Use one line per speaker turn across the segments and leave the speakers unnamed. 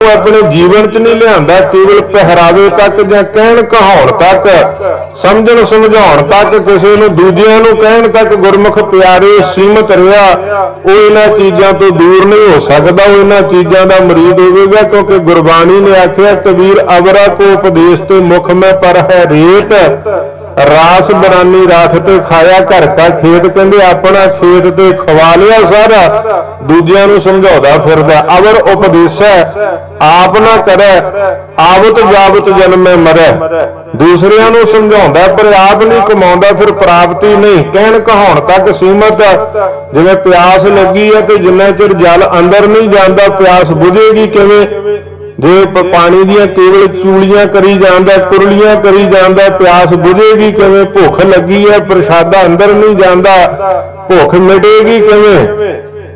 को अपने जीवन च नहीं लिआंदा, केवल पहरावे तक जां कहण कहाउण तक, समझण समझाउण तक, किसी नूं दूजिआं नूं कहण तक गुरमुख प्यारे सीमित रहा, वो इन्हां चीज़ां तो दूर नहीं हो सकता, वो इन्हां चीज़ां दा मरीद होवेगा। क्योंकि गुरबाणी ने आख्या कबीर अवरा को उपदेश ते मुख में पर है रेत, रास बरानी राख ते खाया घर का खेत। कहंदे अपना खेत ते खवा लिया सारा, दूजिआं नूं समझाउंदा फिरदा। अवर उपदेश आप ना करे, आवत जावत जन्मे मरै। दूसरिਆਂ ਨੂੰ समझाउंदा पर आप नहीं कमाउंदा, फिर प्राप्ति नहीं। कहण कहाउण तक सीमित। जिवें प्यास लगी है तो जिन्ना चिर जल अंदर नहीं जाता प्यास बुझेगी किवें? जे पानी दियां केवल चूड़ियां करी जांदा, कुरलियां करी जांदा, प्यास बुझेगी किवें? भुख लगी है प्रसादा अंदर नहीं जाता, भुख मिटेगी किवें?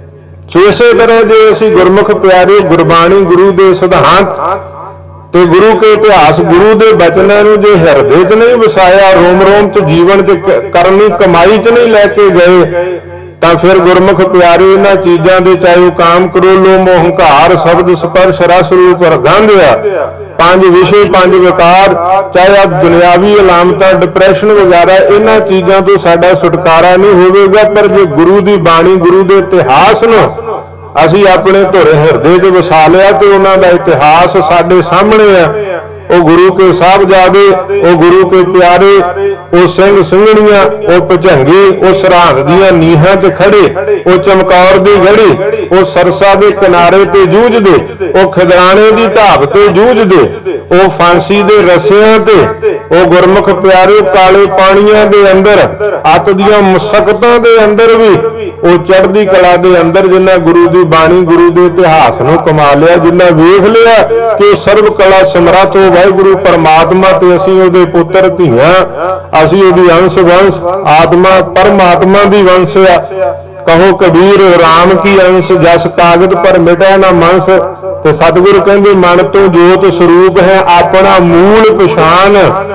इसे तरह जे असीं गुरमुख प्यारे गुरबाणी गुरु दे सिद्धांत ते गुरु के इतिहास गुरु के बचनों नूं जे हिरदे च नहीं वसाया, रोम रोम च जीवन च करनी कमाई च नहीं लैके गए, तो फिर गुरमुख प्यारे इन्हां चीज़ां दे चाहे वो काम क्रोलो मोह हंकार शब्द स्पर्श रस रूप रंग आ, पांच विषय पांच विकार, चाहे आप दुनियावी अलामत डिप्रैशन वगैरह, इन्हां चीज़ों तो साडा छुटकारा नहीं होवेगा। पर जे गुरु की बाणी गुरु के इतिहास नूं असी अपने धुरे हिरदे च वसा लिया तो उन्हां दा इतिहास साडे सामने है। वो गुरु के साहबजादे, वो गुरु के प्यारे, वो सिंह सिंघणियां, वो भुजंगे, वो सरहद दियां नीहां च खड़े, वो चमकौर दी गढ़ी, वो सरसा के किनारे ते जूझदे, वो खिदराने की ढाब ते जूझदे, वो फांसी दे रस्सियां ते, वो गुरमुख प्यारे काले पानियां दे अंदर, अत दियां मुसक्कतां दे अंदर भी, वो चढ़दी कला दे अंदर जिन्ना गुरु की बाणी गुरु के इतिहास नूं कमा लिया, जिन्ना वेख लिया कि सर्व कला समर्थ हो वाहिगुरु परमात्मा, ते असीं उहदे पुत्र धीआं, असीं उहदी अंश वंश आत्मा परमात्मा दी वंश आ। कहो कबीर राम की अंश जस कागज पर मिटे ना मंस। ते सतगुरु कहंदे मन तो जोत स्वरूप है अपना मूल पछान,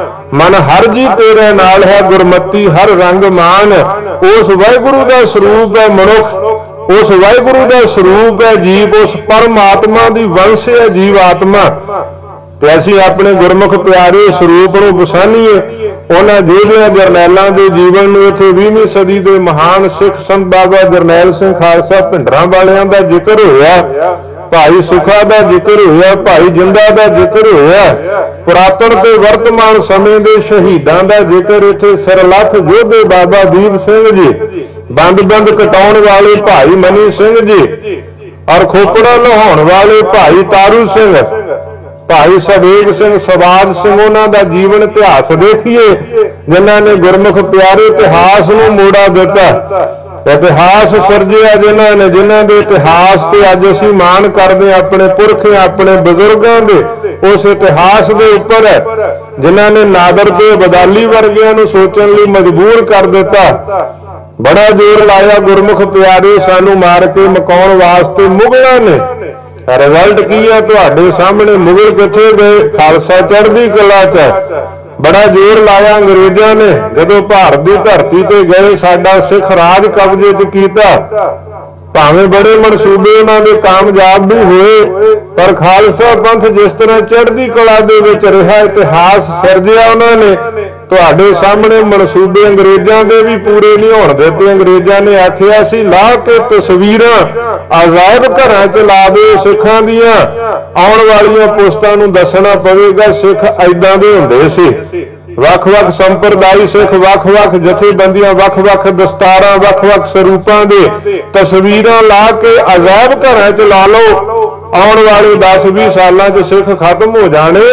मन हर जी तेरे नाल है गुरमती हर रंग मान। उस वाहिगुरु का स्वरूप है मनुख, उस वाहिगुरु का स्वरूप है जीव, उस परमात्मा की वंश है जीव आत्मा। तो असीं अपने गुरमुख प्यारे स्वरूप नूं पछाणीए। उन्हां जोधियां जरनैलां दे जीवन नूं इत्थे 20वीं सदी के महान सिख संत बाबा जरनैल सिंह खालसा भिंडरां वालियां दा जिक्र होया, भाई सुखा का जिक्र होया, भाई जिंदा का जिक्र होया, पुरातन ते वर्तमान समय के शहीदां का जिक्र इत्थे सरलथ योधे बाबा दीप सिंह जी, बंद बंद कटाउण वाले भाई मनी सिंह जी, और खोपड़ा नहाउण वाले भाई तारू सिंह, भाई सवेग सिंह, सवाज सिंह, उन्हां दा जीवन इतिहास देखिए जिन्हां ने गुरमुख प्यारे इतिहास नूं मोड़ा दिता। इतिहास सिरजिया जिन्हां ने, जिन्हां दे इतिहास ते अज असीं माण करदे अपने पुरखे अपने बजुर्गां दे, उस इतिहास दे उपर जिन्हां ने नादर ते अबदाली वर्गियां नूं सोचण लई मजबूर कर दिता। बड़ा जोर लाया गुरमुख प्यारे सानू मार के मकाउण वास्ते मुगलों ने। रिजल्ट की है तुहाडे सामने, मुगल किथे गए? खालसा चढ़दी कला च। बड़ा जोर लाया अंग्रेजों ने, जदों भारत की धरती ते गए साडा सिख राज कब्जे च कीता, भावें बड़े मनसूबे उन्हां दे कामयाब भी हुए, पर खालसा पंथ जिस तरह चढ़दी कला दे विच रहा इतिहास सिरजिया उन्होंने, तुहाडे सामने मनसूबे अंग्रेजों के भी पूरे नहीं होण दिते। अंग्रेजों ने आखिया सी ला के तस्वीरां अजायब घरां च ला दे सिखां दियां, आउण वालियां पुस्तां नूं दसना पवेगा सिख ऐदां दे हुंदे सी। वख-वख संप्रदाय सिख, वख-वख जथेबंदियां, वख-वख दस्तारां, वख-वख स्वरूपां दे तस्वीरां ला के अजायब घरां च ला लो, आउण वाले 10-20 सालां च सिख खत्म हो जाने।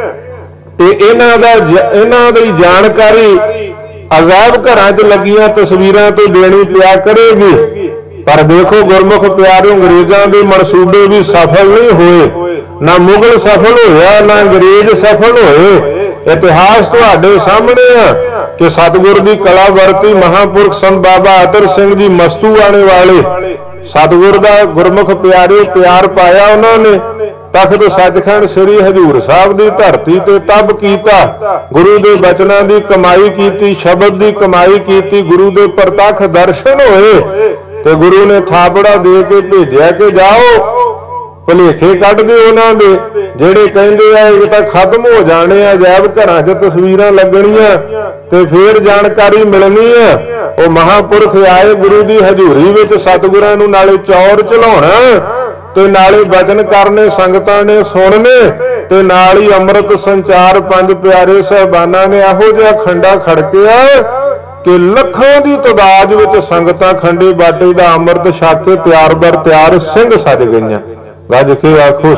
इन्हां दी जानकारी अजायब घरां च लगियां तस्वीरां तो देनी पिया करेगी। पर देखो गुरमुख प्यारे अंग्रेजों के मनसूबे भी सफल नहीं हुए, ना मुगल सफल होया ना अंग्रेज सफल होए। इतिहास तुहाडे सामने है कि सतगुर की कला वरती महापुरख संत बाबा अतर सिंह जी मस्तू आने वाले, सतगुर का गुरमुख प्यारे प्यार पाया उन्होंने, तख्त सचखंड श्री हजूर साहब की धरती ते तब कीता, गुरु के बचनों की कमाई की, शब्द की कमाई की, गुरु के प्रतख दर्शन होए, तो गुरु ने थापड़ा दे के भेजा कि जाओ ਭੁਲੇਖੇ ਕੱਢਦੇ ਉਹਨਾਂ ਦੇ ਜਿਹੜੇ ਕਹਿੰਦੇ ਆ ਇਹ ਤਾਂ ਖਤਮ ਹੋ ਜਾਣੇ ਆ, ਅਜਾਇਬ ਘਰਾਂ 'ਚ ਤਸਵੀਰਾਂ ਲੱਗਣੀਆਂ ਤੇ ਫੇਰ ਜਾਣਕਾਰੀ ਮਿਲਣੀ ਆ। ਉਹ ਮਹਾਂਪੁਰਖ ਆਏ ਗੁਰੂ ਦੀ ਹਜ਼ੂਰੀ ਵਿੱਚ, ਸਤਿਗੁਰਾਂ ਨੂੰ ਨਾਲੇ ਚੌਰ ਚਲਾਉਣਾ ਤੇ ਨਾਲੇ ਬਚਨ ਕਰਨੇ, ਸੰਗਤਾਂ ਨੇ ਸੁਣਨੇ ਤੇ ਨਾਲ ਹੀ ਅੰਮ੍ਰਿਤ ਸੰਚਾਰ। ਪੰਜ ਪਿਆਰੇ ਸਾਹਿਬਾਨਾਂ ਨੇ ਇਹੋ ਜਿਹਾ ਖੰਡਾ ਖੜਕਿਆ ਕਿ ਲੱਖਾਂ ਦੀ ਤਾਦਾਦ ਵਿੱਚ ਸੰਗਤਾਂ ਖੰਡੇ ਬਾਟੇ ਦਾ ਅੰਮ੍ਰਿਤ ਛਕ ਕੇ ਤਿਆਰ ਬਰ ਤਿਆਰ ਸਿੰਘ ਸਜ ਗਈਆਂ। ਗੱਜ ਕੇ ਆਖੋ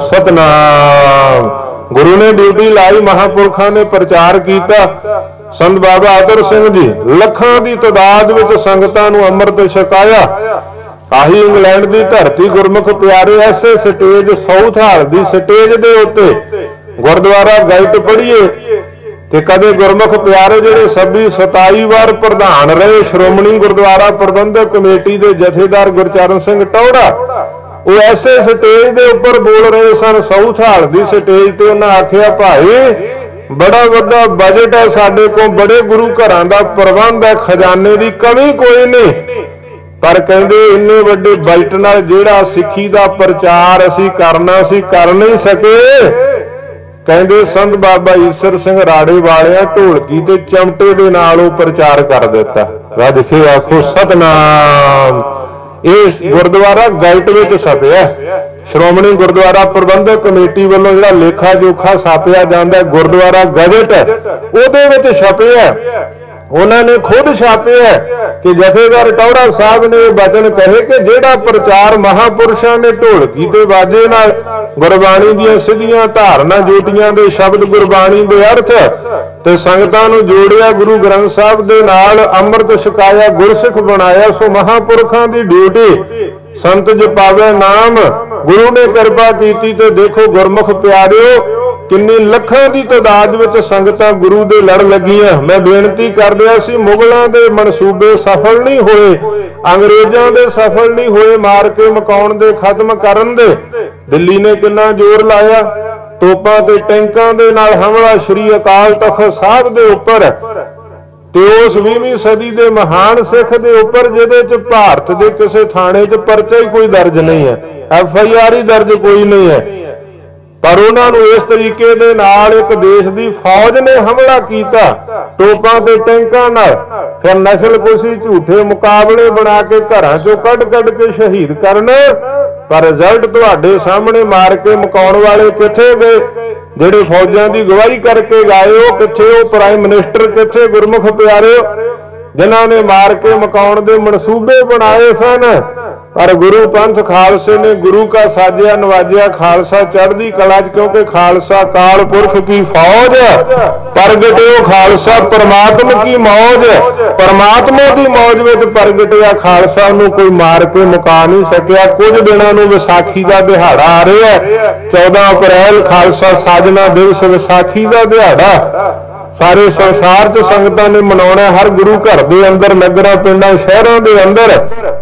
ਸਤਨਾਮ। ਗੁਰੂ ਨੇ ਡਿਊਟੀ ਲਾਈ, ਮਹਾਂਪੁਰਖਾਂ ਨੇ ਪ੍ਰਚਾਰ ਕੀਤਾ। ਸੰਤ ਬਾਬਾ ਅਤਰ ਸਿੰਘ ਜੀ ਲੱਖਾਂ ਦੀ ਤਾਦਾਦ ਵਿੱਚ ਸੰਗਤਾਂ ਨੂੰ ਅੰਮ੍ਰਿਤ ਛਕਾਇਆ। ਆਹੀ ਇੰਗਲੈਂਡ ਦੀ ਧਰਤੀ ਗੁਰਮੁਖ ਪਿਆਰੇ ਐਸੇ ਸਟੇਜ ਸਾਊਥ ਹਾਲ ਦੀ ਸਟੇਜ ਦੇ ਉੱਤੇ ਗੁਰਦੁਆਰਾ ਗਾਇਤ ਪੜ੍ਹੀਏ ਤੇ ਕਦੇ ਗੁਰਮੁਖ ਪਿਆਰੇ ਜਿਹੜੇ 27 ਵਾਰ ਪ੍ਰਧਾਨ ਰਹੇ ਸ਼੍ਰੋਮਣੀ ਗੁਰਦੁਆਰਾ ਪ੍ਰਬੰਧਕ ਕਮੇਟੀ ਦੇ ਜਥੇਦਾਰ ਗੁਰਚਰਨ ਸਿੰਘ ਟੌੜਾ, ਉਹ ਐਸੇ ਸਟੇਜ ਦੇ ਉੱਪਰ ਬੋਲ ਰਹੇ ਸਨ ਸਾਊਥ ਹਾਲ ਦੀ ਸਟੇਜ ਤੇ। ਉਹਨਾਂ ਆਖਿਆ ਭਾਈ ਬੜਾ ਵੱਡਾ ਬਜਟ ਹੈ ਸਾਡੇ ਕੋਲ, ਬੜੇ ਗੁਰੂ ਘਰਾਂ ਦਾ ਪ੍ਰਬੰਧ ਹੈ, ਖਜ਼ਾਨੇ ਦੀ ਕਮੀ ਕੋਈ ਨਹੀਂ, ਪਰ ਕਹਿੰਦੇ ਇੰਨੇ ਵੱਡੇ ਬਜਟ ਨਾਲ ਜਿਹੜਾ ਸਿੱਖੀ ਦਾ ਪ੍ਰਚਾਰ ਅਸੀਂ ਕਰਨਾ ਸੀ ਕਰ ਨਹੀਂ ਸਕੇ। ਕਹਿੰਦੇ ਸੰਤ ਬਾਬਾ ਈਸਰ ਸਿੰਘ ਰਾੜੇ ਵਾਲਿਆਂ ਢੋਲਕੀ ਤੇ ਚਮਟੇ ਦੇ ਨਾਲ ਉਹ ਪ੍ਰਚਾਰ ਕਰ ਦਿੱਤਾ। ਰੱਜ ਕੇ ਆਖੋ ਸਤਨਾਮ। ਇਹ ਗੁਰਦੁਆਰਾ ਗਾਇਟ ਵਿੱਚ ਛਪਿਆ, ਸ਼੍ਰੋਮਣੀ ਗੁਰਦੁਆਰਾ ਪ੍ਰਬੰਧਕ ਕਮੇਟੀ ਵੱਲੋਂ ਜਿਹੜਾ ਲੇਖਾ ਜੋਖਾ ਛਾਪਿਆ ਜਾਂਦਾ ਗੁਰਦੁਆਰਾ ਗਜਟ, ਉਹਦੇ ਵਿੱਚ ਛਪਿਆ। ਉਹਨਾਂ ਨੇ ਖੁਦ ਛਾਪਿਆ ਕਿ ਜਥੇਦਾਰ ਟੌੜਾ ਸਾਹਿਬ ਨੇ ਇਹ ਬਚਨ ਕਹੇ ਕਿ ਜਿਹੜਾ ਪ੍ਰਚਾਰ ਮਹਾਂਪੁਰਸ਼ਾਂ ਨੇ ਢੋਲਕੀ ਤੇ ਬਾਜੇ ਨਾਲ ਗੁਰਬਾਣੀ ਦੀਆਂ ਸਿੱਧੀਆਂ ਧਾਰਨਾ ਜੋਟੀਆਂ ਦੇ ਸ਼ਬਦ, ਗੁਰਬਾਣੀ ਦੇ ਅਰਥ ਤੇ ਸੰਗਤਾਂ ਨੂੰ ਜੋੜਿਆ, ਗੁਰੂ ਗ੍ਰੰਥ ਸਾਹਿਬ ਦੇ ਨਾਲ ਅੰਮ੍ਰਿਤ ਛਕਾਇਆ, ਗੁਰਸਿੱਖ ਬਣਾਇਆ, ਸੋ ਮਹਾਂਪੁਰਖਾਂ ਦੀ ਡਿਊਟੀ ਸੰਤ ਜਪਾਵੇ ਨਾਮ। ਗੁਰੂ ਨੇ ਕਿਰਪਾ ਕੀਤੀ ਤੇ ਦੇਖੋ ਗੁਰਮੁਖ ਪਿਆਰਿਓ ਕਿੰਨੀ ਲੱਖਾਂ ਦੀ ਤਾਦਾਦ ਵਿੱਚ ਸੰਗਤਾਂ ਗੁਰੂ ਦੇ ਲੜ ਲੱਗੀਆਂ। ਮੈਂ ਬੇਨਤੀ ਕਰ ਰਿਹਾ ਸੀ ਮੁਗਲਾਂ ਦੇ ਮਨਸੂਬੇ ਸਫਲ ਨਹੀਂ ਹੋਏ, ਅੰਗਰੇਜ਼ਾਂ ਦੇ ਸਫਲ ਨਹੀਂ ਹੋਏ ਮਾਰ ਕੇ ਮਕਾਉਣ ਦੇ, ਖਤਮ ਕਰਨ ਦੇ। ਦਿੱਲੀ ਨੇ ਕਿੰਨਾ ਜ਼ੋਰ ਲਾਇਆ, ਤੋਪਾਂ ਤੇ ਟੈਂਕਾਂ ਦੇ ਨਾਲ ਹਮਲਾ ਸ਼੍ਰੀ ਅਕਾਲ ਤਖਤ ਸਾਹਿਬ ਦੇ ਉੱਪਰ ਤੇ ਉਸ 20ਵੀਂ ਸਦੀ ਦੇ ਮਹਾਨ ਸਿੱਖ ਦੇ ਉੱਪਰ ਜਿਹਦੇ ਚ ਭਾਰਤ ਦੇ ਕਿਸੇ ਥਾਣੇ 'ਚ ਪਰਚਾ ਹੀ ਕੋਈ ਦਰਜ ਨਹੀਂ ਹੈ, FIR ਹੀ ਦਰਜ ਕੋਈ ਨਹੀਂ ਹੈ, ਪਰ ਉਹਨਾਂ ਨੂੰ ਇਸ ਤਰੀਕੇ ਦੇ ਨਾਲ ਇੱਕ ਦੇਸ਼ ਦੀ ਫੌਜ ਨੇ ਹਮਲਾ ਕੀਤਾ ਤੋਪਾਂ ਤੇ ਟੈਂਕਾਂ ਨਾਲ। ਫਿਰ ਨਸਲਕੁਸ਼ੀ ਝੂਠੇ ਮੁਕਾਬਲੇ ਬਣਾ ਕੇ ਘਰਾਂ ਚੋਂ ਕੱਢ ਕੇ ਸ਼ਹੀਦ ਕਰਨ, ਪਰ ਰਿਜ਼ਲਟ ਤੁਹਾਡੇ ਸਾਹਮਣੇ ਮਾਰ ਕੇ ਮੁਕਾਉਣ ਵਾਲੇ ਕਿੱਥੇ ਗਏ? ਜਿਹੜੇ ਫੌਜਾਂ ਦੀ ਗਵਾਹੀ ਕਰਕੇ ਗਏ ਉਹ ਕਿੱਥੇ? ਉਹ ਪ੍ਰਾਈਮ ਮਿਨਿਸਟਰ ਕਿੱਥੇ? ਗੁਰਮੁਖ ਪਿਆਰਿਓ ਜਿਨ੍ਹਾਂ ਨੇ ਮਾਰ ਕੇ ਮੁਕਾਉਣ ਦੇ ਮਨਸੂਬੇ ਬਣਾਏ ਸਨ। ਪਰ ਗੁਰੂ ਪੰਥ ਖਾਲਸੇ ਨੇ ਗੁਰੂ ਕਾ ਸਾਜਿਆ ਨਵਾਜਿਆ, ਖਾਲਸਾ ਚੜ੍ਹਦੀ ਕਲਾ 'ਚ, ਕਿਉਂਕਿ ਖਾਲਸਾ ਕਾਲ ਪੁਰਖ ਕੀ ਫੌਜ, ਪ੍ਰਗਟਿਓ ਖਾਲਸਾ ਪਰਮਾਤਮਾ ਕੀ ਮੌਜ। ਪਰਮਾਤਮਾ ਦੀ ਮੌਜ ਵਿੱਚ ਪ੍ਰਗਟਿਆ ਖਾਲਸਾ, ਨੂੰ ਕੋਈ ਮਾਰ ਕੇ ਮੁਕਾ ਨਹੀਂ ਸਕਿਆ। ਕੁਝ ਦਿਨਾਂ ਨੂੰ ਵਿਸਾਖੀ ਦਾ ਦਿਹਾੜਾ ਆ ਰਿਹਾ, 14 ਅਪ੍ਰੈਲ ਖਾਲਸਾ ਸਾਜਨਾ ਦਿਵਸ, ਵਿਸਾਖੀ ਦਾ ਦਿਹਾੜਾ ਸਾਰੇ ਸੰਸਾਰ 'ਚ ਸੰਗਤਾਂ ਨੇ ਮਨਾਉਣਾ। ਹਰ ਗੁਰੂ ਘਰ ਦੇ ਅੰਦਰ, ਨਗਰਾਂ ਪਿੰਡਾਂ ਸ਼ਹਿਰਾਂ ਦੇ ਅੰਦਰ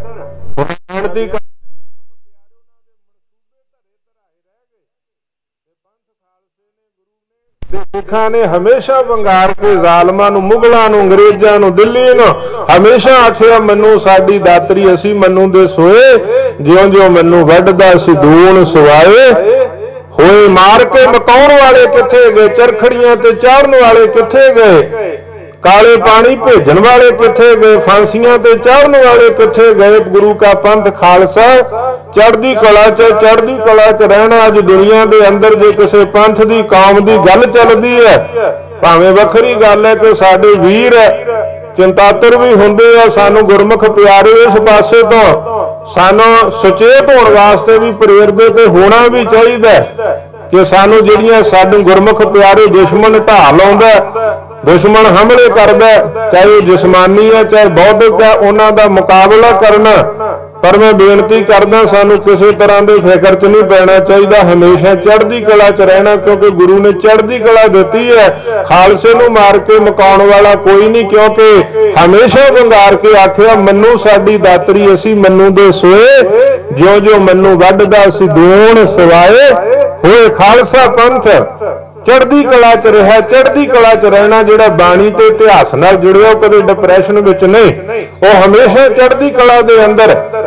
ਸਿੱਖਾਂ ਨੇ ਹਮੇਸ਼ਾ ਵੰਗਾਰ ਕੇ ਜ਼ਾਲਮਾਂ ਨੂੰ, ਮੁਗਲਾਂ ਨੂੰ, ਅੰਗਰੇਜ਼ਾਂ ਨੂੰ, ਦਿੱਲੀ ਨੂੰ ਹਮੇਸ਼ਾ ਆਖਿਆ ਮੈਨੂੰ ਸਾਡੀ ਦਾਤਰੀ ਅਸੀਂ ਮੈਨੂੰ ਦੇ ਸੋਏ, ਜਿਉਂ ਜਿਉਂ ਮੈਨੂੰ ਵੱਢਦਾ ਸੀ ਦੂਣ ਸਵਾਏ। ਹੋਏ ਮਾਰ ਕੇ ਮਕਾਉਣ ਵਾਲੇ ਕਿੱਥੇ ਗਏ? ਚਰਖੜੀਆਂ ਤੇ ਚਾੜਨ ਵਾਲੇ ਕਿੱਥੇ ਗਏ? ਕਾਲੇ ਪਾਣੀ ਭੇਜਣ ਵਾਲੇ ਕਿੱਥੇ ਗਏ? ਫਾਂਸੀਆਂ ਤੇ ਚਾੜਨ ਵਾਲੇ ਕਿੱਥੇ ਗਏ? ਗੁਰੂ ਕਾ ਪੰਥ ਖਾਲਸਾ ਚੜ੍ਹਦੀ ਕਲਾ 'ਚ ਰਹਿਣਾ। ਅੱਜ ਦੁਨੀਆ ਦੇ ਅੰਦਰ ਜੇ ਕਿਸੇ ਪੰਥ ਦੀ, ਕੌਮ ਦੀ ਗੱਲ ਚੱਲਦੀ ਹੈ, ਭਾਵੇਂ ਵੱਖਰੀ ਗੱਲ ਹੈ ਕਿ ਸਾਡੇ ਵੀਰ ਚਿੰਤਾਤਰ ਵੀ ਹੁੰਦੇ ਆ, ਸਾਨੂੰ ਗੁਰਮੁਖ ਪਿਆਰੇ ਇਸ ਪਾਸੇ ਤੋਂ ਸਾਨੂੰ ਸੁਚੇਤ ਹੋਣ ਵਾਸਤੇ ਵੀ ਪ੍ਰੇਰਦੇ ਤੇ ਹੋਣਾ ਵੀ ਚਾਹੀਦਾ ਕਿ ਸਾਨੂੰ ਜਿਹੜੀਆਂ ਸਾਡੇ ਗੁਰਮੁਖ ਪਿਆਰੇ ਦੁਸ਼ਮਣ ਢਾਹ ਲਾਉਂਦਾ, ਦੁਸ਼ਮਣ ਹਮਲੇ ਕਰਦਾ, ਚਾਹੇ ਉਹ ਜਿਸਮਾਨੀ ਹੈ ਚਾਹੇ ਬੌਧਿਕ ਹੈ, ਉਹਨਾਂ ਦਾ ਮੁਕਾਬਲਾ ਕਰਨਾ। ਪਰ ਮੈਂ ਬੇਨਤੀ ਕਰਦਾ ਸਾਨੂੰ ਕਿਸੇ ਤਰ੍ਹਾਂ ਦੇ ਫਿਕਰ 'ਚ ਨਹੀਂ ਪੈਣਾ ਚਾਹੀਦਾ, ਹਮੇਸ਼ਾ ਚੜ੍ਹਦੀ ਕਲਾ 'ਚ ਰਹਿਣਾ, ਕਿਉਂਕਿ ਗੁਰੂ ਨੇ ਚੜ੍ਹਦੀ ਕਲਾ ਦਿੱਤੀ ਹੈ। ਖਾਲਸੇ ਨੂੰ ਮਾਰ ਕੇ ਮੁਕਾਉਣ ਵਾਲਾ ਕੋਈ ਨਹੀਂ, ਕਿਉਂਕਿ ਹਮੇਸ਼ਾ ਵੰਗਾਰ ਕੇ ਆਖਿਆ ਮੈਨੂੰ ਸਾਡੀ ਦਾਤਰੀ ਅਸੀਂ ਮੈਨੂੰ ਦੇ ਸੋਏ, ਜਿਉਂ ਜਿਉਂ ਮੈਨੂੰ ਵੱਢਦਾ ਸੀ ਦੂਣ ਸਵਾਏ। ਹੋਏ ਖਾਲਸਾ ਪੰਥ ਚੜ੍ਹਦੀ ਕਲਾ 'ਚ ਰਿਹਾ, ਚੜ੍ਹਦੀ ਕਲਾ 'ਚ ਰਹਿਣਾ। ਜਿਹੜਾ ਬਾਣੀ ਤੇ ਇਤਿਹਾਸ ਨਾਲ ਜੁੜਿਆ ਉਹ ਕਦੇ ਡਿਪਰੈਸ਼ਨ ਵਿੱਚ ਨਹੀਂ, ਉਹ ਹਮੇਸ਼ਾ ਚੜ੍ਹਦੀ ਕਲਾ ਦੇ ਅੰਦਰ।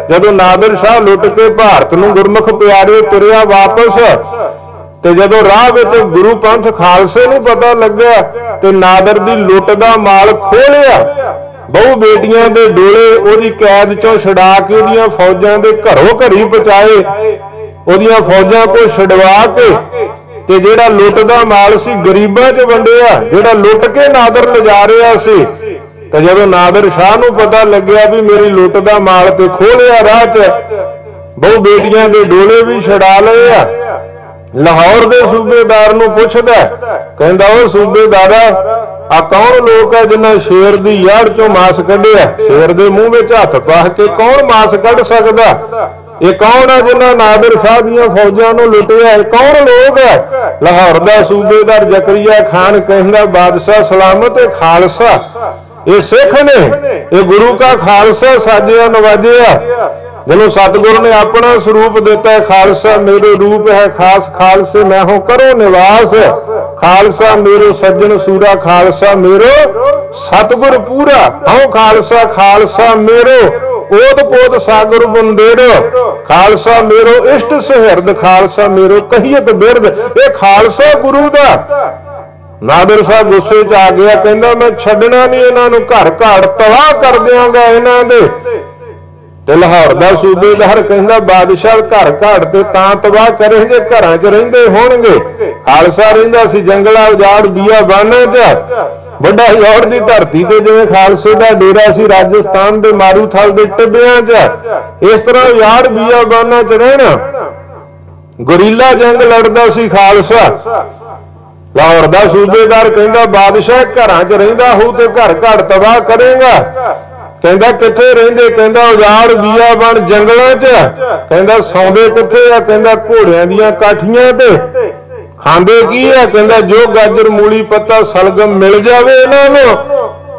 जदों नादिर शाह लुट के भारत नूं गुरमुख प्यारे तुरिया वापस, ते जदों राह विच गुरु पंथ खालसे नूं पता लग्या ते नादिर दी लुट दा माल खोलिया, बहु बेटियां दे डोले ओदी कैद चों छुड़ा के ओदियां फौजां दे घरों घरी पहुंचाए, ओदियां फौजां को छुड़वा के ते जेड़ा लुट दा माल सी गरीबां च वंडिया, जेड़ा लुट के नादिर लिजा रिहा सी। ते जदों नादिर शाह नूं पता लग्या भी मेरी लुट दा माल ते खोलिया राह च, बहु बेटियां दे डोले भी छुड़ा लए आ। लाहौर दे सूबेदार नूं पुछदा, कहंदा ओ सूबेदारा आ कौन लोग है जिन्हां शेर दी याड़ चों मांस कढिया, शेर दे मूंह विच हत्थ पा के कौन मांस कढ सकदा, ये कौन है जिन्हां नादिर शाह दीयां फौजां नूं लुटिया, कौन लोग है। लाहौर दा सूबेदार जकरिया खान कहंदा बादशाह सलामत ए खालसा, ये सिख ने, ये गुरु का खालसा साजिया नवाजिया, जिन्हों सतगुरु ने अपना स्वरूप दिता है। खालसा मेरे रूप है खास, खालसे मैं हूं करो निवास, खालसा मेरो सज्जन सूरा, खालसा मेरो सतगुर पूरा, हूं खालसा खालसा मेरो ओद पोद सागर बंदेड़, खालसा मेरो इष्ट सुहिरद, खालसा मेरो कहियत बिरद, ये खालसा गुरु दा। नादिर शाह गुस्से च आ गया, कहंदा मैं छड्डना नहीं इन्हां नूं, घर घाड़ तबाह कर दियांगा इन्हां दे। ते लाहौर दा सूबेदार कहंदा बादशाह घर घाड़ ते तां तबाह करे जे घरां च रहिंदे होणगे, खालसा रहिंदा सी जंगला उजाड़ बिया बाना च, ਵੱਡਾ ਹਿਲੌਰ ਦੀ ਧਰਤੀ ਤੇ ਜਿਵੇਂ ਖਾਲਸੇ ਦਾ ਡੇਰਾ ਸੀ ਰਾਜਸਥਾਨ ਦੇ ਮਾਰੂਥਲ ਦੇ ਟਿੱਬਿਆਂ 'ਚ, ਇਸ ਤਰ੍ਹਾਂ ਯਾਰ ਬੀਆਬਾਨਾਂ 'ਚ ਰਹਿਣਾ, ਗੁਰੀਲਾ ਜੰਗ ਲੜਦਾ ਸੀ ਖਾਲਸਾ। ਲਾਹੌਰ ਦਾ ਸੂਬੇਦਾਰ ਕਹਿੰਦਾ ਬਾਦਸ਼ਾਹ ਘਰਾਂ 'ਚ ਰਹਿੰਦਾ ਹੋਊ ਤੇ ਘਰ ਘਰ ਤਬਾਹ ਕਰੇਗਾ। ਕਹਿੰਦਾ ਕਿੱਥੇ ਰਹਿੰਦੇ, ਕਹਿੰਦਾ ਉਜਾੜ ਬੀਆਬਾਨ ਜੰਗਲਾਂ 'ਚ। ਕਹਿੰਦਾ ਸੌਂਦੇ ਕਿੱਥੇ ਆ, ਕਹਿੰਦਾ ਘੋੜਿਆਂ ਦੀਆਂ ਕਾਠੀਆਂ ਤੇ। खांदे की है, कहता जो गाजर मूली पत्ता सलगम मिल जावे इन्हां नूं,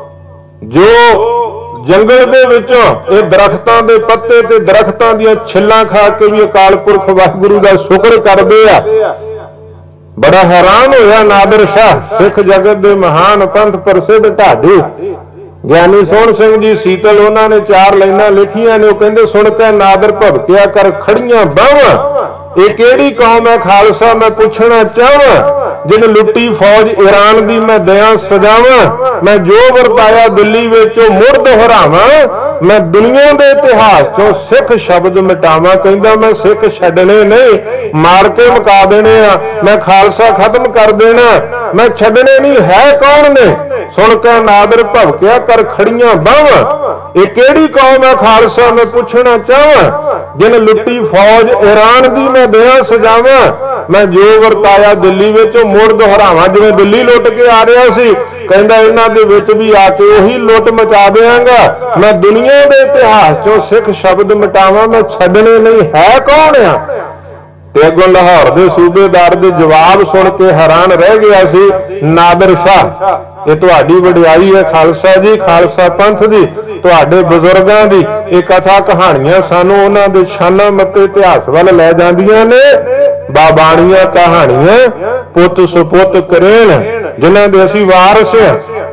जो जंगल दे विचों ये दरख्तां दे पत्ते ते दरख्तां दीयां छिल्लां खा के भी अकाल पुरख वाहिगुरू दा शुक्र करदे आ। बड़ा हैरान होया नादिर शाह, सिख जगत दे महान पंथ प्रसिद्ध ढाडी ਗਿਆਨੀ ਸੋਹਣ ਸਿੰਘ जी सीतल उन्होंने 4 लाइनां लिखियां ने। कहंदे सुन के नादिर भभकिया कर खड़ियां बावां, ये केड़ी कौम है खालसा मैं पूछना चाहवां, जिन लुट्टी फौज ईरान दी मैं दया सजावां, मैं जो वरताया दिल्ली विचों मुड़ दोहरावां, मैं दुनिया दे इतिहास चों सिख शब्द मिटावां। कहंदा मैं सिख छड्डने नहीं, मार के मुका देने आ, मैं खालसा खत्म कर देना, मैं छड्डने नहीं। है कौन ने? सुन के नादिर भभकिया कर खड़ियां बावां, ये केड़ी कौम है खालसा मैं पूछना चाहवां, जिन लुट्टी फौज ईरान दी मैं दया सजावां, मैं जो वरताया दिल्ली विच मुड़ दोहरावां। जिवें दिल्ली लुट के आ रहा सी, कहंदा इन्हां दे विच भी आके उही लुट मचा देंगा, मैं दुनिया दे इतिहास चों सिख शब्द मिटावां, मैं छड्डने नहीं। है कौन आ? ते अगों लाहौर दे सूबेदार दे जवाब सुन के हैरान रह गया सी नादिर शाह। ये तुहाडी वडियाई है खालसा जी, खालसा पंथ दी, तुहाडे बजुर्गां दी ये कथा कहानियां सानू उन्हां दे शाना मते इतिहास वल लै जांदियां ने। बाबाणियां कहानियां पुत सुपुत करेण, जिन्हां दे असीं वारस हां,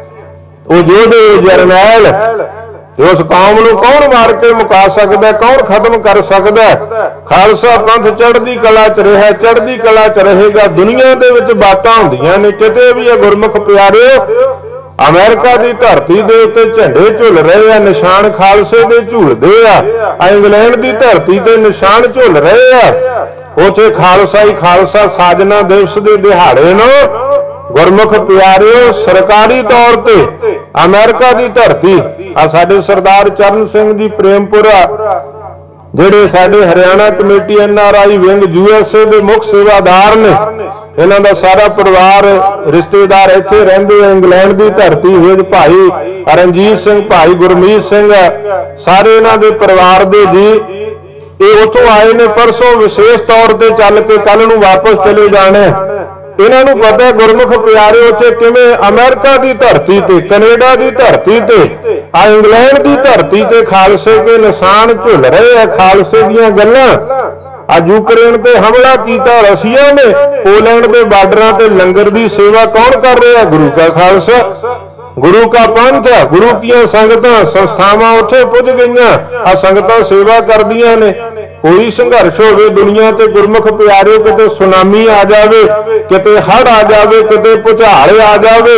ओ जोधे जरनैल, उस कौम नूं कौन मार के मुका सकदा, कौन खत्म कर सकदा। खालसा पंथ चढ़दी कला च रहा, चढ़दी कला च रहेगा। दुनिया दे विच बातां हुंदियां ने किते भी है गुरमुख प्यारे। अमेरिका की धरती के उत्ते झंडे झुल रहे हैं, निशान खालसे दे झूलदे आ। इंग्लैंड की धरती ते निशान झुल रहे हैं, उत्थे खालसा ही खालसा। साजना दिवस के दिहाड़े नूं गुरमुख प्यारे सरकारी तौर पे अमेरिका की धरती आ साडे सरदार चरण सिंह जी प्रेमपुरा, जिहड़े साडे Haryana committee NRI wing USA के मुख सेवादार ने, इन्हां दा सारा परिवार रिश्तेदार इत्थे रहिंदे। इंग्लैंड की धरती विच भाई रणजीत सिंह, भाई गुरमीत सिंह, सारे इन्हां दे परिवार दे जी ये उत्थों आए ने। परसों विशेष तौर पर चल के कल नूं वापस चले जाने। इन्हों पता गुरमुख प्यारे उत्थे किवें अमेरिका की धरती ते, कनेडा की धरती ते, आ इंग्लैंड की धरती ते खालसे के निशान झुल रहे हैं। खालसे दीयां गल्लां अज यूक्रेन ते हमला किया रशिया ने, पोलैंड के बार्डरां ते लंगर की सेवा कौन कर रहा है? गुरु का खालसा। गुरु का पंथ, गुरु की संगत संस्थावां उत्थे पुज गईयां, आ संगतां सेवा करदियां ने। कोई संघर्ष होवे दुनिया ते गुरमुख प्यारे, किते सुनामी आ जावे, किते हड़ आ जावे, किते भुचाल आ जावे,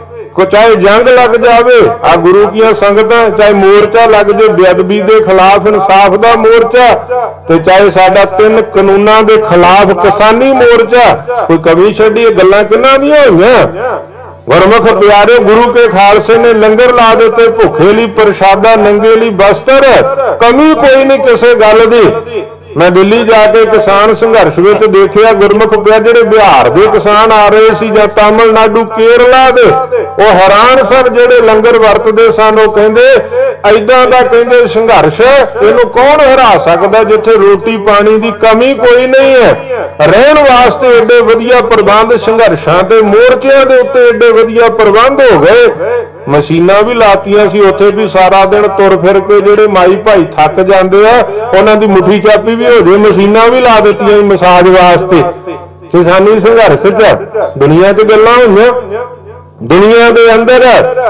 चाहे जंग लग जावे, आ गुरु की संगत, चाहे मोर्चा लग जाए बेअदबी के खिलाफ इंसाफ का मोर्चा, तो चाहे साडा 3 कानूनों के खिलाफ किसानी मोर्चा, कोई कमी छड़ी गल्लां किन्हां दीयां होईयां। गुरमुख प्यारे गुरु के खालसे ने लंगर ला दिते, भुखे ली प्रसादा, नंगे ली बस्तर, कमी कोई नहीं किसी गल दी। मैं दिल्ली जाके किसान संघर्ष में देखिया गुरमुख प्यारे जिहड़े बिहार के किसान आ रहे सी जां तमिलनाडु केरला दे, वो हैरान सन जिहड़े लंगर वरतदे सन। वो कहंदे ऐदां दा कहंदे संघर्ष इहनूं कौन हरा सकदा जिथे रोटी पानी की कमी कोई नहीं है। रहण वास्ते एडे वधिया प्रबंध, संघर्षां ते मोर्चिਆਂ ਦੇ ਉੱਤੇ एडे वधिया प्रबंध हो गए। मशीनां भी लातियां सी, उत्थे भी सारा दिन तुर फिर के जिहड़े माई भाई थक जाते हैं उन्हां दी मुट्ठी चापी भी हो जाए, मशीनां भी ला दित्तियां मसाज वास्ते। किसानी संघर्ष च दुनिया च गल्लां होईयां। दुनिया के अंदर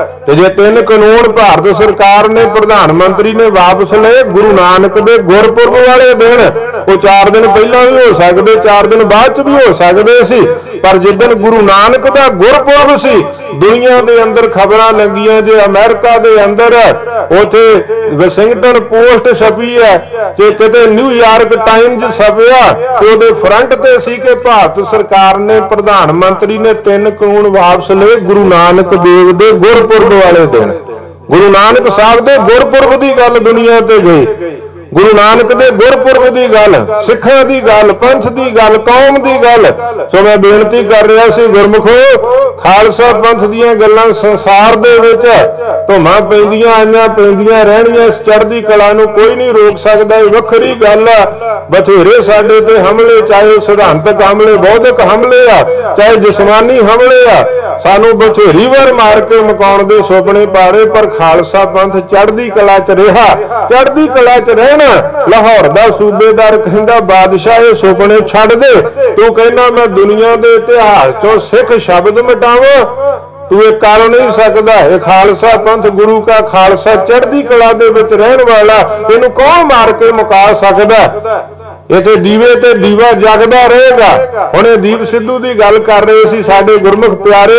जे 3 कानून भारत सरकार ने प्रधानमंत्री ने वापस ले, गुरु नानक दे गुरपुरब वाले दिन, वो 4 दिन पहला भी हो सकते, 4 दिन बाद भी हो सकते सी, पर जिस गुरु नानक का गुरपुरब सी दुनिया के अंदर खबरां लगियां जे अमेरिका के अंदर उथे वाशिंगटन पोस्ट छपी है कि किते न्यूयॉर्क टाइम्स छपिया, तो फ्रंट ते सी कि भारत सरकार ने प्रधानमंत्री ने 3 कानून वापस ले गुरु नानक देव दे गुरपुरब वाले दिन। गुरु नानक साहब दे गुरपुरब की गल दुनिया ते गई, गुरु नानक दे गुरपुरब की गल, सिखां की गल, पंथ की गल, कौम की गल। सो मैं बेनती कर रहा सी गुरमुखो, खालसा पंथ दीयां गल्लां संसार दे विच धुम्मां पैंदियां आईयां पैंदियां रहणीआं, चढ़दी कला नूं कोई नहीं रोक सकदा। इह वखरी गल आ, बथेरे साडे ते हमले, चाहे सिद्धांतक हमले, बौद्धिक हमले आ, चाहे जिस्मानी हमले आ, सानू बथेरी वार मार के मुकाउण दे सुपने पारे, पर खालसा पंथ चढ़दी कला च रहा, चढ़दी कला च रहना। लाहौर दा सूबेदार कहंदा बादशाह ये सुपने छड्ड दे, तू कहना मैं दुनिया के इतिहास चों सिख शब्द मिटावां, तू ये कर नहीं सकता। ये खालसा पंथ गुरु का खालसा चढ़दी कला दे विच रहण वाला, इहनूं कौन मार के मुका सकदा। इत्थे दीवे ते दीवा जगदा रहेगा। हुण दीप सिद्धू की गल कर रहे सी साडे गुरमुख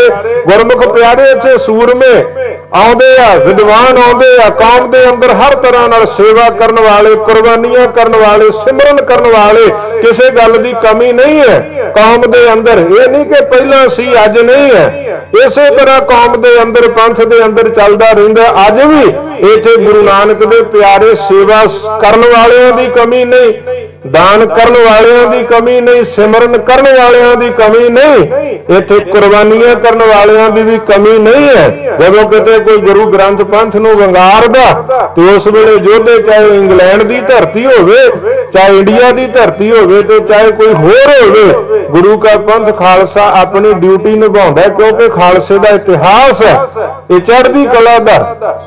प्यारे इत्थे सूरमे आउंदे आ, विद्वान आउंदे आ, कौम दे अंदर हर तरह नाल सेवा करन वाले, कुर्बानियां करन वाले, सिमरन करन वाले, किसी गल की कमी नहीं है कौम दे अंदर। ये नहीं कि पहला सी अज नहीं है, इसे तरह कौम दे अंदर पंथ दे अंदर चलदा रहिंदा। अज भी इत्थे गुरु नानक दे प्यारे सेवा करन वालियां दी कमी नहीं, दान करने वालियां दी कमी नहीं, सिमरन करने वालियां दी कमी नहीं, इत्थे कुर्बानियां करने वालियां दी भी कमी नहीं है। जदों किते कोई गुरु ग्रंथ पंथ नूं वंगारदा ते उस वेले योधे, चाहे इंग्लैंड की धरती होवे, चाहे इंडिया की धरती होवे, ते चाहे कोई होर होवे, गुरु का पंथ खालसा अपनी ड्यूटी निभाउंदा है, क्योंकि खालसे का इतिहास है ये चढ़दी कला दा।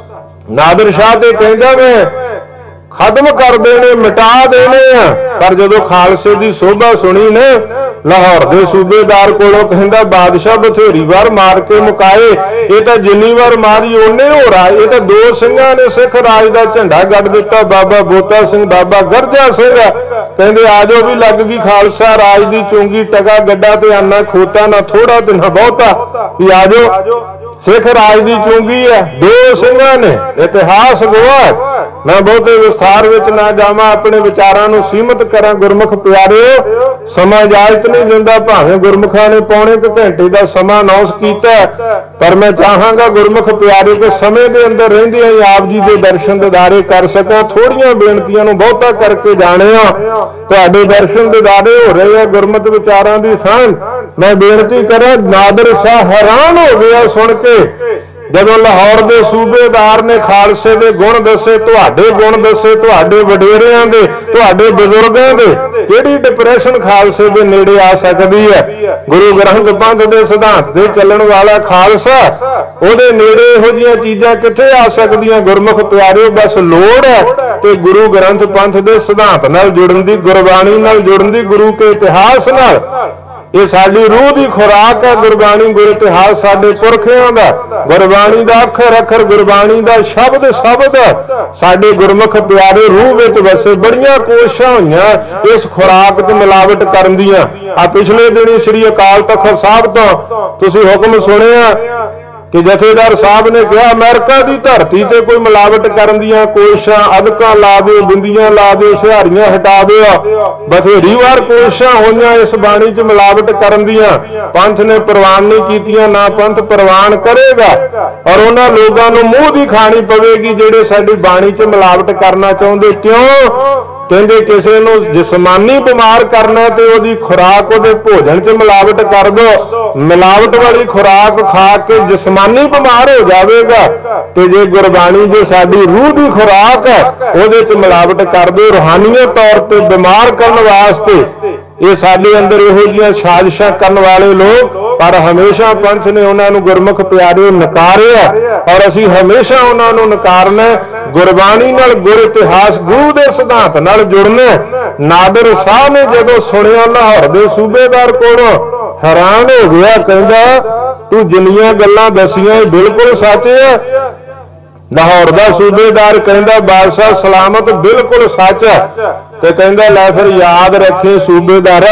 नादिर शाह ते कहंदा मैं खत्म कर देने, मिटा देने, पर जदों खालसे की शोभा सुनी ने लाहौर के सूबेदार कोलों कहंदा बादशाह बथेरी वार मार के मुकाए, ये तो जिन्नी वार मारी उन्ने हो रहा। ये तो 2 सिंघां ने सिख राज का झंडा गड़ दिता, बाबा बोता सिंह, बाबा गरजा सिंह। कहंदे आजो भी लग गई खालसा राज की चुंगी, टका गड्डा ते आना खोता, ना थोड़ा ते ना बहुता, भी आजो सिख राज की चुंगी है। 2 सिंघां ने, इतिहास गवाह। मैं बहुते विस्तार विच ना जावां, अपने विचारां नूं सीमित करां। गुरमुख प्यारे समा इजाजत नहीं दिंदा, भावें गुरमुखां ने पौने क घंटे का समा अनाउंस कीता, पर मैं चाहांगा गुरमुख प्यारे के समय के अंदर रहिंदियां ही आप जी के दर्शन दीदारे कर सकां। थोड़ियां बेनतियां नूं बहुता करके जाणे आ, तुहाडे दर्शन दीदारे हो रहे हैं गुरमत विचारां दी सांझ। मैं बेनती करां, नादिर शाह हैरान हो गया सुन के, जदों लाहौर के सूबेदार ने खालसे के गुण दसे, तुहाडे गुण दसे, तुहाडे वडेरियां दे, तुहाडे बजुर्गां दे, किहड़ी डिप्रेशन खालसे दे नेड़े आ सकदी है। गुरु ग्रंथ पंथ दे सिद्धांत दे चलण वाला खालसा, ओहदे नेड़े इहो जिहियां चीज़ां कित्थे आ सकदियां। गुरमुख प्यारे बस लोड़ है कि गुरु ग्रंथ पंथ दे सिद्धांत नाल जुड़न दी, गुरबाणी नाल जुड़न दी, गुरु के इतिहास नाल ये साडी रूह की खुराक है। गुरबाणी गुर इतिहास साडे पुरखियां दा, गुरबाणी दा अखर अखर, गुरबाणी दा शब्द शब्द साडे गुरमुख प्यारे रूह विच वसे। बड़ियां कोशिशां होईयां इस खुराक च मिलावट करन दियां। आ पिछले दिनी श्री अकाल तख्त साहब तो तुसीं हुक्म सुनिया कि जथेदार साहब ने कहा अमेरिका की धरती से कोई मिलावट करन दियां कोशिशां, अदकां ला दो, बिंदियां ला दो, सिहारियां हटा दो। बथेरी वार कोशिशां होईयां इस बाणी च मिलावट करन दियां। पंथ ने प्रवान नहीं कीतियां, ना पंथ प्रवान करेगा। और उन्हां लोगां नूं मूंह दी खानी पवेगी जिहड़े साडी बाणी च मिलावट करना चाहुंदे। क्यों? कहते किसी नूं जिसमानी बीमार करना तो उसकी खुराक उहदे भोजन च मिलावट कर दो। मिलावट वाली खुराक खा के जिसमानी बीमार हो जाएगा। तो जे गुरबाणी जो साडी रूह की खुराक है उहदे च मिलावट कर दो रूहानीयत तौर पर बीमार करने वास्ते। ये साडे अंदर इहो जिहियां साजिशां करन वाले लोग, पर हमेशा पंथ ने उन्होंने गुरमुख प्यारे नकारिया और असीं हमेशा उन्होंने नकारना। गुरबाणी नाल गुर इतिहास गुरु के सिद्धांत नाल जुड़ना। नादिर शाह ने जदों सुनिया लाहौर के सूबेदार कोलों हैरान हो गया, कहंदा तू जिन्नियां गल्लां दसियां बिल्कुल सच है। लाहौर का सूबेदार कहंदा बादशाह सलामत बिल्कुल सच है। तो कहंदा लै फिर याद रखे सूबेदार,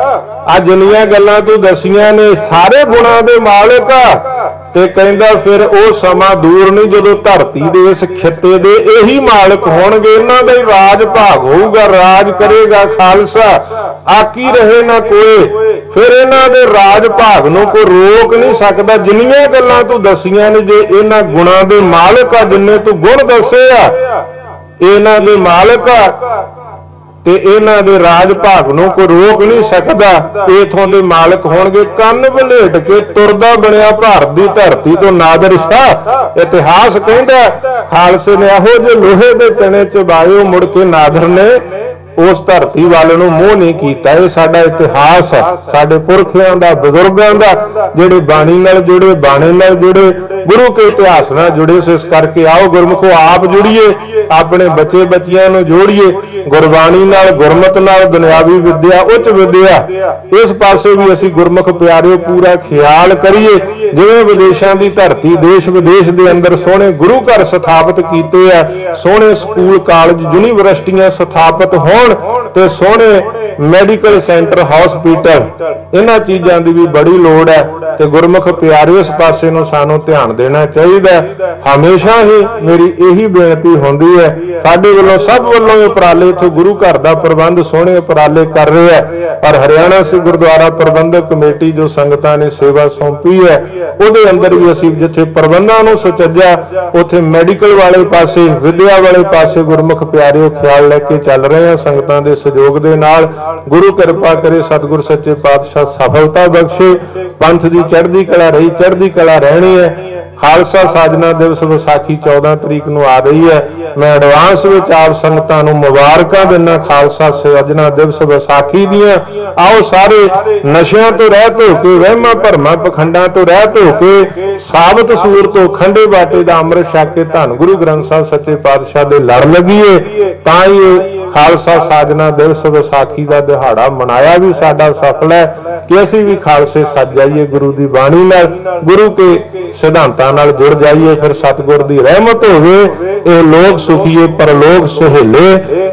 आ जिन्नियां गल्लां तू दसियां ने सारे गुणां दे मालिक आ। ते कहंदा फिर वो समा दूर नहीं जदों धरती दे इस खिते दे यही मालिक होणगे, इन्हां दा ही राज भाग होऊगा, राज करेगा खालसा, आकी रहे ना कोई। फिर इन्हां दे राज भाग नूं कोई रोक नहीं सकदा। जिन्नियां गल्लां तू दसियां ने जे इन्हां गुणां दे मालिक आ, जिन्ने तू गुण दसे आ इन्हां दे मालिक आ ते इन्हां दे राज भाग नूं कोई रोक नहीं सकदा। इथों दे मालिक होणगे। कंन वलेट के तुरदा बनिया भारत की धरती तो नादिर शाह। इतिहास कहंदा खालसे ने इहो जे लोहे दे चने चबाए, मुड़ के नादिर ने उस धरती वाल नूं मूंह नहीं कीता। ये साडा इतिहास है, साडे पुरखियां दा, बुजुर्गां दा, जिहड़े बाणी नाल जुड़े, बाणे नाल जुड़े, गुरु के इतिहास नाल जुड़े। इस करके आओ गुरमुखो आप जुड़िए, अपने बच्चे बच्चियां नूं जोड़िए गुरबाणी नाल, गुरमत नाल, दुनियावी विद्या, उच्च विद्या, इस पासे भी असीं गुरमुख प्यारे पूरा ख्याल करिए। जिवें विदेशां दी धरती देश विदेश दे अंदर सोहणे गुरु घर स्थापित कीते आ, सोहणे स्कूल कालज यूनीवर्सिटियां स्थापित होण ते सोहणे मैडिकल सेंटर हॉस्पिटल, इन्हां चीज़ां दी भी बड़ी लोड़ है। ते गुरमुख प्यारे इस पासे नूं सानूं ध्यान देना चाहिए। हमेशा ही मेरी यही बेनती होंदी है, साडे वल्लों सब वल्लों उपराले इत्थे गुरु घर दा प्रबंध सोहणे उपराले कर रहे हैं। और हरियाणा सिख गुरुद्वारा प्रबंधक कमेटी जो संगतां ने सेवा सौंपी है उहदे अंदर भी असीं जिथे प्रबंधां नूं सुचज्जा उत्थे मैडिकल वाले पासे, विद्या वाले पासे गुरमुख प्यारे ख्याल लैके चल रहे हैं। संगतां दे सहयोग दे नाल गुरु कृपा करे, सतगुरु सच्चे पातशाह सफलता बख्शे, पंथ की चढ़दी कला रही, चढ़दी कला रहनी है। खालसा साजना दिवस विसाखी 14 तरीक नूं आ रही है। मैं एडवांस विच आप संगतां नूं मुबारकां दिंदा खालसा साजना दिवस विसाखी दियां। आओ सारे नशियां तो रहत हो के, वहमां भरमां पखंडां तो रहत हो के, साबत सूर तो खंडे बाटे दा अमृत छक के धन गुरु ग्रंथ साहिब सच्चे पातशाह दे लड़ लगीए। तां ही खालसा साजना दिवस विसाखी का दिहाड़ा मनाया भी साडा सफल है कि असीं भी खालसे सज जाइए, गुरु की बाणी नाल, गुरु के सिद्धांतां नाल जुड़ जाइए। फिर सतगुर की रहमत होवे, ये लोग सुखीए परलोक सुहेले,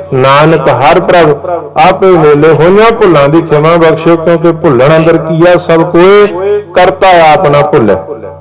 नानक हर प्रभ आपे मेले। होइयां भुलां दी क्षमा बख्शो, क्योंकि भुलण अंदर कीया सब कोई, करता आप ना भुले।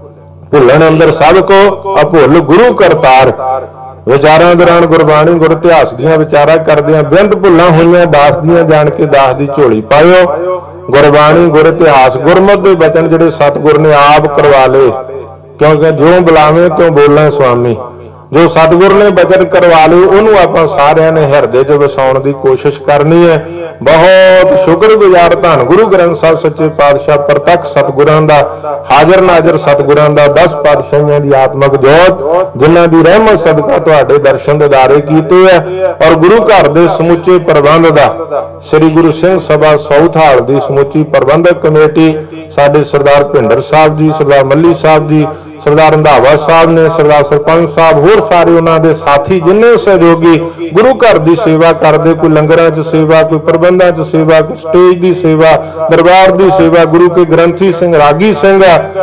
भुलण अंदर सब को, अभुल गुरु करतार। विचारां दौरान गुरबाणी गुर इतिहास दीयां विचारां करदियां बेअंत भुलां होईयां दास दीयां जाण के दास दी झोली पायो। गुरबाणी गुर इतिहास गुरमत दे वचन जिहड़े सतगुर ने आप करवा ले, क्योंकि जो बुलावे त्यों बोले स्वामी। जो सतगुर ने बचन करवा ली उन्होंने आपां सारिआं ने हिरदे च वसाउण दी कोशिश करनी है। बहुत शुक्रगुजार धन गुरु ग्रंथ साहिब सच्चे पातशाह प्रतख सतगुरां दा, हाजर नाजर सतगुरां दा, 10 पातशाहियां दी आत्मक जोत, जिन्हां दी रहमत सदका तुहाडे दर्शन दिदारे कीते है। और गुरु घर दे समुचे प्रबंध दा श्री गुरु सिंह सभा सौथाल दी समुची प्रबंधक कमेटी, साडे सरदार भिंडर साहब जी, सरदार मल्ली साहब जी, सरदार रंधावा साहब ने, सरदार सरपंच साहब, होर सारे उन्होंने साथी जिन्ने सहयोगी गुरु घर की सेवा करते, कोई लंगरां च सेवा, कोई प्रबंधां च सेवा, कोई स्टेज की सेवा, दरबार की सेवा, गुरु के ग्रंथी सिंह, रागी सिंह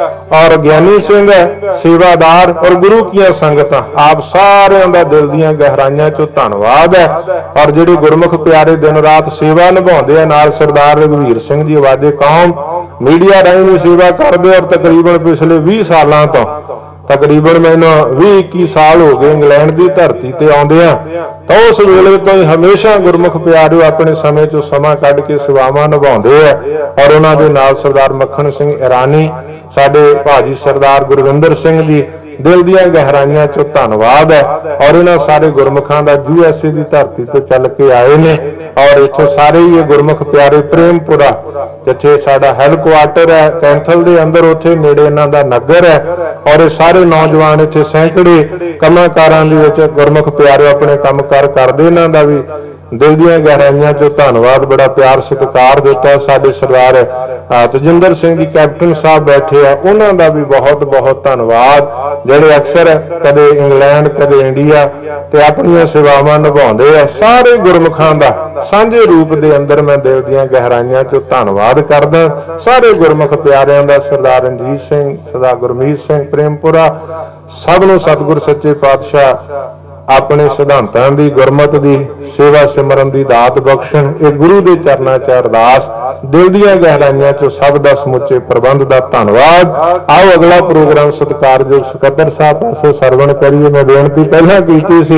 और ज्ञानी सिंह सेवादार और गुरु की संगत, आप सारिਆਂ ਦਾ दिल ਦੀਆਂ गहराइयां चो धन्नवाद है। और ਜਿਹੜੇ गुरमुख प्यारे दिन रात सेवा निभाਉਂਦੇ ਆ, ਨਾਲ सरदार रघुवीर सिंह जी आवाज़े कौम मीडिया राਹੀਂ भी सेवा करते, और तकरीबन पिछले 20 सालों तो तकरीबन मैनू 20-21 साल हो गए इंग्लैंड की धरती ते आउंदियां, तो उस वेले तो ही हमेशा गुरमुख प्यारे अपने समय चो समा कढ के सेवावां निभाउंदे आ। और उन्हां दे नाल सरदार मक्खण सिंह ईरानी, साडे भाजी सरदार गुरविंदर सिंह जी, दिल दीआं गहराइयां चो धन्नवाद है। और इन्हां सारे गुरमुखां दा USA की धरती तो चल के आए ने, और इत्थे सारे ही गुरमुख प्यारे प्रेमपुरा जिथे साडा हैडकुआटर है कैंथल के अंदर, उत्थे नेड़े इन्हां दा नगर है, और ये सारे नौजवान इत्थे सैकड़े कमाकारां दे विच गुरमुख प्यारे अपने काम कार करदे। इन्हां दा भी दिल दीआं गहराइयां चो धन्नवाद, बड़ा प्यार सत्कार दिता। साडे सरदार तजिंदर सिंह जी कैप्टन साहब बैठे आ, उन्हां दा भी बहुत बहुत धन्नवाद, जिहड़े अक्सर कदे इंग्लैंड कदे इंडिया ते अपनी सेवावां निभाउंदे आ। सारे गुरमुखां दा सांझे रूप दे अंदर मैं दिल दीआं गहराइयां चो धन्नवाद करदा। सारे गुरमुख प्यारिआं दा, सरदार रंजीत सिंह, सरदार गुरमीत सिंह प्रेमपुरा, सब नूं सतगुर सच्चे पातशाह अपने सिद्धांतां दी, गुरमत दी, सेवा सिमरन दी दात बख्शण। ये गुरु के चरनां च अरदास, दिल दीआं गहराइयां चो सब दा समुचे प्रबंध दा धन्नवाद। आओ अगला प्रोग्राम सत्कारयोग सकत्तर साहब पासों सरवण करिए। मैं बेनती पहलां कीती सी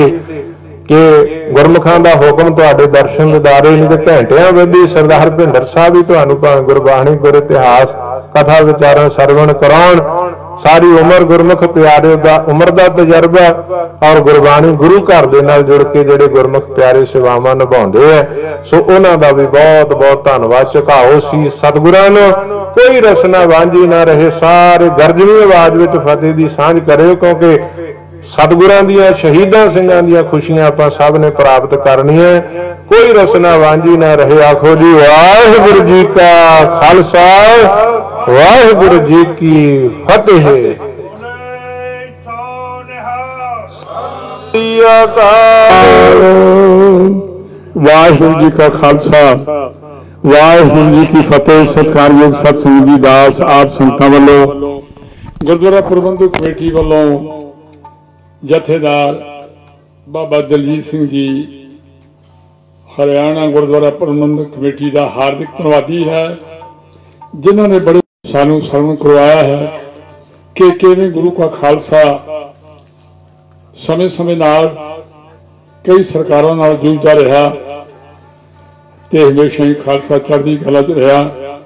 कि गुरमुखां दा हुक्म तुहाडे दर्शन दिदारे नहीं तो घंटियां विधि सरदार भुपिंदर साहब ही तुहानूं भावें गुरबाणी, गुर इतिहास, कथा विचारां सरवण कराउण। सारी उम्र गुरमुख प्यारे दा उम्र दा तजर्बा और गुरबाणी गुरु घर दे नाल जुड़ के जिहड़े गुरमुख प्यारे सेवावां निभाउंदे आ, सो उन्हां दा भी बहुत बहुत धन्नवाद। झुकाओ सी सतगुरां नूं, कोई रसना वांझी ना रहे। सारे गर्जवी आवाज विच फतेह दी सांझ करिओ, क्योंकि सतगुरां दीआं शहीदां सिंघां दीआं खुशियां आपां सब ने प्राप्त करनियां। कोई रसना वांझी ना रहे। आखो जी वाहिगुरू जी का खालसा, वाहिगुरू जी की फतेह।
वाहिगुरू जी का खालसा, वाहिगुरू जी की फतेह। सत्कारयोग सतसंग जी दास आप संतां वल्लों, गुरुद्वारा प्रबंधक कमेटी वल्लों जथेदार बाबा दलजीत सिंह जी हरियाणा गुरुद्वारा प्रबंधक कमेटी का हार्दिक धन्यवादी है, जिन्होंने बड़े सानू सरवण करवाया है कि किवें गुरु का खालसा समय समय नाल कई सरकारों नाल जूझदा रहा ते हमेशा ही खालसा चढ़दी कला च रहा।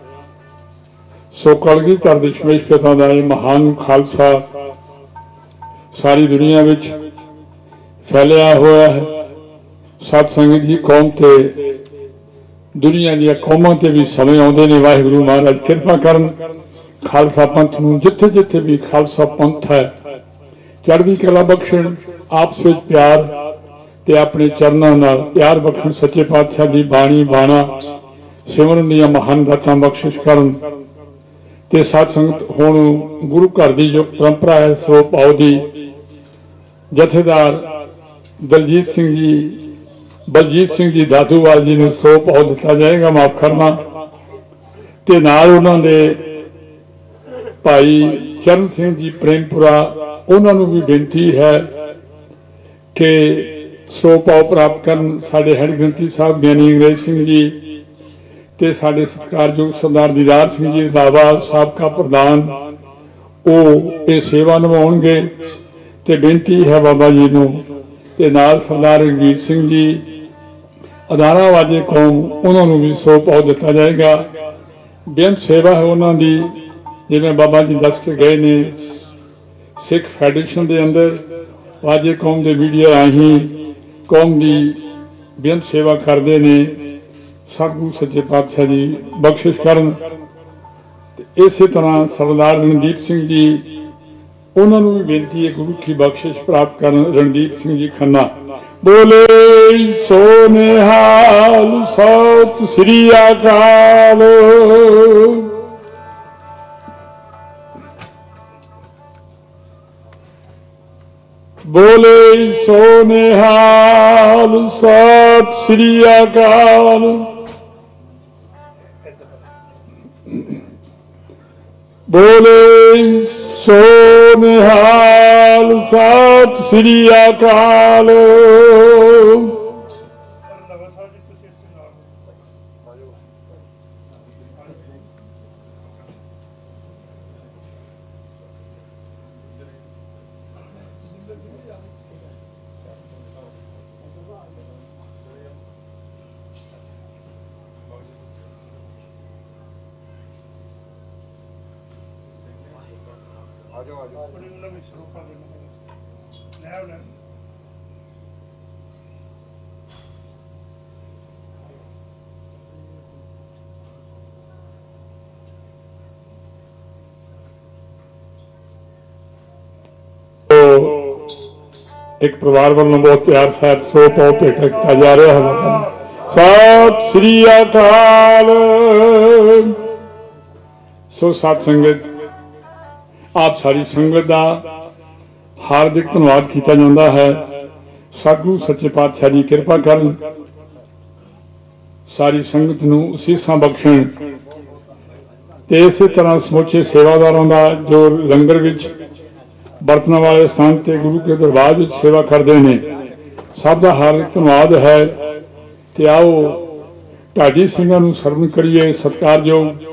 सो कलगीधर दशमेश पिता दा महान खालसा सारी दुनिया विच फैलिया हुआ है। सतसंग जी कौम ते दुनिया दी कौमां ते भी समय आउंदे ने। वाहिगुरू महाराज कृपा करन, खालसा पंथ नूं जिथे जिथे भी खालसा पंथ है चढ़दी कला बख्शण, आपस विच प्यार ते अपने चरनां नाल प्यार बख्शण। सच्चे पातशाह दी बाणी बाणा सिमरन दीआं महान दातां बख्शिश करन ते सतसंगत हुण गुरु घर दी जो परंपरा है सो पाओ दी जथेदार दलजीत सिंह जी, बलजीत सिंह जी दादूवाल जी ने सौ पाओ दिता जाएगा, माफ करना। ते नाल उन्हां दे भाई चरण सिंह जी प्रेमपुरा, उन्होंने भी बेनती है कि सौ पाओ प्राप्त करन। साडे हेड ग्रंथी साहब ज्ञानी अंग्रेज सिंह जी ते साडे सत्कारयोग सरदार दीदार सिंह जी रंधावा साबका प्रधान, वो ये सेवा निभाउणगे। ते बेनती है बाबा जी नूं ते नाल सरदार रघुवीर सिंह जी अदारा वाजे कौम, उन्होंने भी सौ पाओ दिता जाएगा। बेअंत सेवा है उन्होंने, जिवें बाबा जी दस के गए ने सिख फैडरेशन के अंदर वाजे कौम के मीडिया राही कौम की बेअंत सेवा करते ने। सतगुरु सच्चे पातशाह जी बख्शिश करन। इस तरह सरदार रणदीप सिंह जी, उन्होंने भी बेनती है गुरु की बख्शिश प्राप्त करन। रणदीप सिंह जी खन्ना बोले सो निहाल सत श्री अकाल। बोले सो निहाल सत श्री अकाल। बोले सो निहाल सत श्री अकाल। एक परिवार वालों बहुत प्यार साथ सो पाओ भेटा किया जा रहा है। सत श्री अकाल। सो सात संगत आप सारी संगत का हार्दिक धन्यवाद किया जाता है। सतगुरु सच्चे पातशाह जी कृपा करन, सारी संगत नूं असीसां बख्शण ते इस तरह समुचे सेवादारों का जो लंगर विच बरतन वाले स्थान ते गुरु के दरबार में सेवा करते हैं, सब का हार्दिक धन्यवाद है। ते आओ ढाडी सिंघां नूं सरवण करिए। सत्कारयोग